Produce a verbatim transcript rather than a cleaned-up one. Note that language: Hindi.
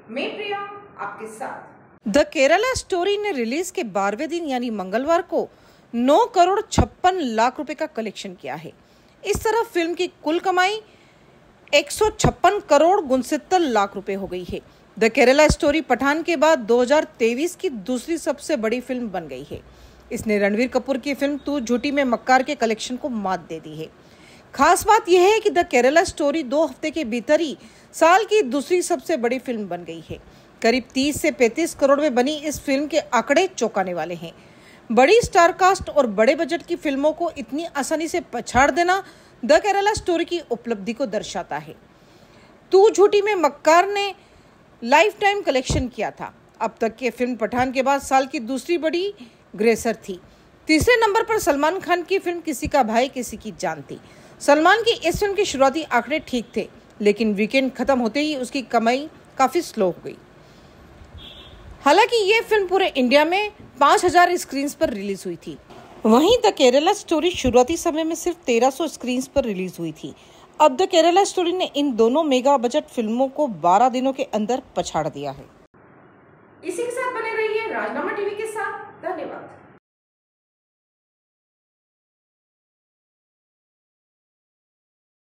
मैं प्रिया आपके साथ। द केरला स्टोरी ने रिलीज के बारहवें दिन यानी मंगलवार को नौ करोड़ छप्पन लाख रुपए का कलेक्शन किया है। इस तरह फिल्म की कुल कमाई एक सौ छप्पन करोड़ उनसत्तर लाख रुपए हो गई है। द केरला स्टोरी पठान के बाद दो हज़ार तेईस की दूसरी सबसे बड़ी फिल्म बन गई है। इसने रणवीर कपूर की फिल्म तू झूठी में मक्कार के कलेक्शन को मात दे दी है। खास बात यह है कि द केरला स्टोरी दो हफ्ते के भीतर ही साल की दूसरी सबसे बड़ी फिल्म बन गई है। करीब तीस से पैंतीस करोड़ में बनी इस फिल्म के आंकड़े चौंकाने वाले हैं। बड़ी स्टार कास्ट और बड़े बजट की फिल्मों को इतनी आसानी से पछाड़ देना द केरला स्टोरी की उपलब्धि को दर्शाता है। तू झूठी में मक्कार ने लाइफ टाइम कलेक्शन किया था। अब तक के फिल्म पठान के बाद साल की दूसरी बड़ी ग्रेसर थी। तीसरे नंबर पर सलमान खान की फिल्म किसी का भाई किसी की जान थी। सलमान की इस फिल्म के शुरुआती आंकड़े ठीक थे, लेकिन वीकेंड खत्म होते ही उसकी कमाई काफी स्लो हो गई। हालांकि ये फिल्म पूरे इंडिया में पाँच हज़ार स्क्रीन पर रिलीज हुई थी। वहीं द केरला स्टोरी शुरुआती समय में सिर्फ तेरह सौ स्क्रीन पर रिलीज हुई थी। अब द केरला स्टोरी ने इन दोनों मेगा बजट फिल्मों को बारह दिनों के अंदर पछाड़ दिया है। इसी के साथ बने रहिए राजनामा टीवी।